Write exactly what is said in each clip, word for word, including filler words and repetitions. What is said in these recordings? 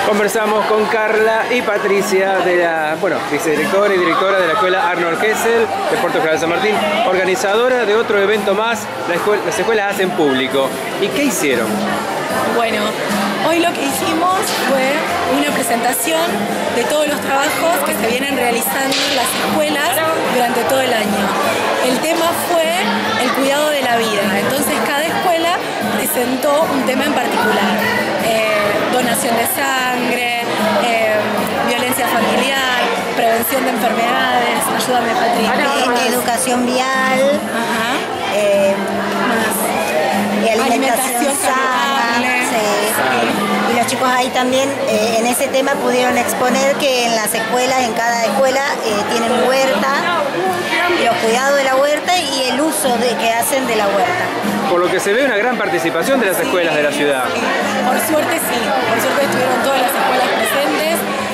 Conversamos con Carla y Patricia, de la, bueno, vicedirectora y directora de la escuela Arnold Kessel de Puerto General San Martín, organizadora de otro evento más, la escuela, las escuelas hacen público. ¿Y qué hicieron? Bueno, hoy lo que hicimos fue una presentación de todos los trabajos que se vienen realizando en las escuelas durante todo el año. El tema fue el cuidado de la vida, entonces cada escuela presentó un tema en particular. Eh, donación de sangre, eh, violencia familiar, prevención de enfermedades, ayúdame Patricia. Eh, educación vial, Ajá. eh, Más. y alimentación, Alimentación sana. saludable. Sí. Y los chicos ahí también eh, en ese tema pudieron exponer que en las escuelas, en cada escuela eh, tienen huerta, los cuidados de la huerta y el uso de, que hacen de la huerta. Por lo que se ve una gran participación de las escuelas de la ciudad. Por suerte sí, por suerte estuvieron todas las escuelas presentes.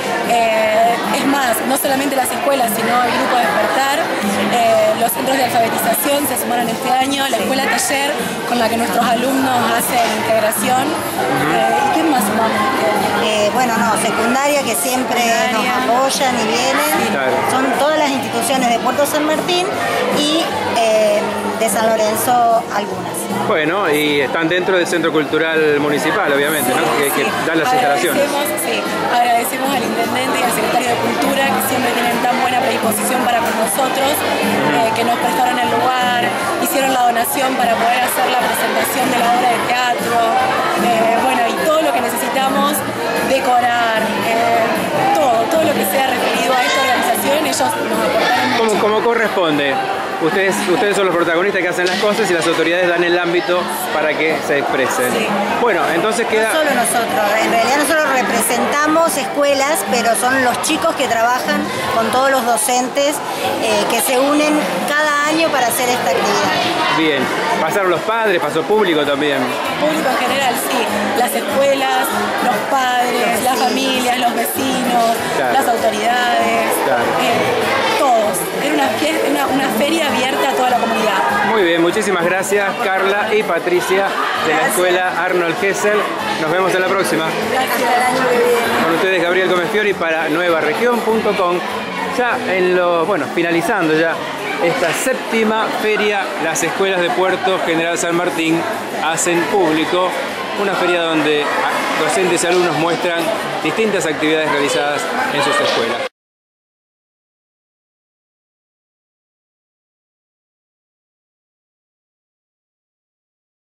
Eh, es más, no solamente las escuelas, sino el Grupo Despertar, eh, los centros de alfabetización se sumaron este año, la escuela taller con la que nuestros alumnos hacen integración. Uh-huh. eh, ¿Y quién más sumamos este año? Eh, bueno, no, secundaria que siempre secundaria. Nos apoyan y vienen. Sí, claro. Son todas las instituciones de Puerto San Martín y eh, de San Lorenzo algunas. Bueno, y están dentro del Centro Cultural Municipal, obviamente, sí, ¿no? Que, sí. que dan las instalaciones. Sí, agradecemos al Intendente y al Secretario de Cultura que siempre tienen tan buena predisposición para con nosotros, uh-huh. eh, que nos prestaron el lugar, hicieron la donación para poder hacer la presentación de la obra de teatro, eh, bueno, y todo lo que necesitamos decorar, eh, todo, todo lo que sea referido a esta organización, ellos nos aportaron mucho. Como, como corresponde. Ustedes, ustedes son los protagonistas que hacen las cosas y las autoridades dan el ámbito para que se expresen. Sí. Bueno, entonces queda... No solo nosotros, en realidad nosotros representamos escuelas, pero son los chicos que trabajan con todos los docentes eh, que se unen cada año para hacer esta actividad. Bien, pasaron los padres, pasó público también. Público en general, sí. Las escuelas, los padres, las familias, los vecinos, claro. Las autoridades, claro. eh, todos. Era una, fiesta, una, una feria abierta a toda la comunidad. Muy bien, muchísimas gracias Carla y Patricia de la escuela Arnold Kessel. Nos vemos en la próxima. Gracias. Con ustedes Gabriel Gómez Fiori para nueva región punto com. Ya en lo, bueno, finalizando ya esta séptima feria, las escuelas de Puerto General San Martín hacen público. Una feria donde docentes y alumnos muestran distintas actividades realizadas en sus escuelas.